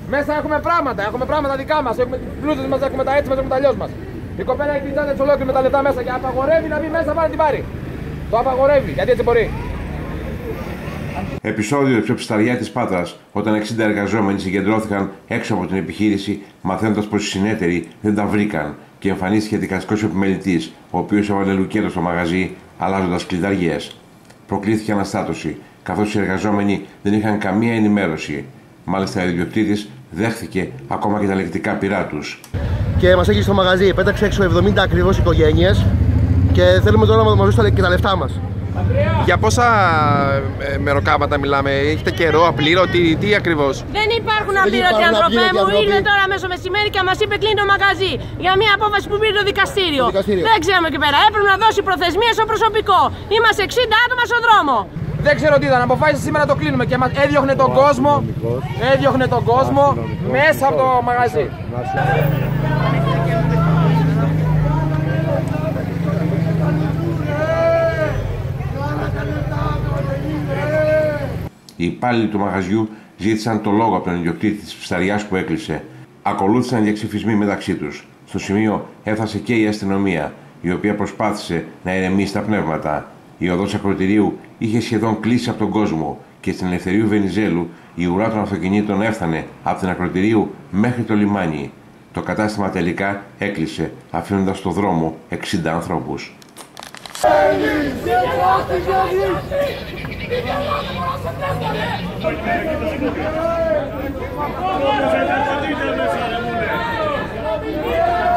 Μέσα έχουμε πράγματα δικά μας. Έχουμε τις πλούτες μας, έχουμε τα έτσι μας, έχουμε τα αλλιώς μας. Η κοπέλα έχει κλειστάνες ολόκληρη με τα λεφτά μέσα και απαγορεύει να μπει μέσα να την πάρει. Το απαγορεύει, γιατί έτσι μπορεί. Επεισόδιο στο ψισταριά της Πάτρας, όταν 60 εργαζόμενοι συγκεντρώθηκαν έξω από την επιχείρηση, μαθαίνοντας πως οι συνέτεροι δεν τα βρήκαν και εμφανίστηκε δικαστικός επιμελητής, ο οποίος έβαλε λουκέτο στο μαγαζί, αλλάζοντας κλειδαριές. Προκλήθηκε αναστάτωση, καθώς οι εργαζόμενοι δεν είχαν καμία ενημέρωση. Μάλιστα, ο ιδιοκτήτης δέχθηκε ακόμα και τα λεκτικά πυρά τους. Και μας έκλεισε το μαγαζί, πέταξε έξω 70 ακριβώς οικογένειες και θέλουμε τώρα να μας δώσουν και τα λεφτά μας. Για πόσα μεροκάματα μιλάμε, έχετε καιρό, απλήρωτοι, τι ακριβώς? Δεν υπάρχουν απλήρωτοι ανθρωπέ μου, ήρθε τώρα μέσω μεσημέρι και μας είπε κλείνει το μαγαζί για μια απόφαση που πήρε το δικαστήριο. Δεν ξέρουμε εκεί πέρα, έπρεπε να δώσει προθεσμία στο προσωπικό. Είμαστε 60 άτομα στον δρόμο. Δεν ξέρω τι ήταν, αποφάσισε σήμερα να το κλείνουμε και μας έδιωχνε τον κόσμο μέσα από το μαγαζί. Οι υπάλληλοι του μαγαζιού ζήτησαν το λόγο από τον ιδιοκτήτη της ψισταριάς που έκλεισε. Ακολούθησαν διαξυφισμοί μεταξύ τους. Στο σημείο έφτασε και η αστυνομία, η οποία προσπάθησε να ηρεμήσει τα πνεύματα. Η οδός ακροτηρίου είχε σχεδόν κλείσει από τον κόσμο και στην Ελευθερίου Βενιζέλου η ουρά των αυτοκινήτων έφτανε από την ακροτηρίου μέχρι το λιμάνι. Το κατάστημα τελικά έκλεισε, αφήνοντας στο δρόμο 60 ανθρώπους. Vamos,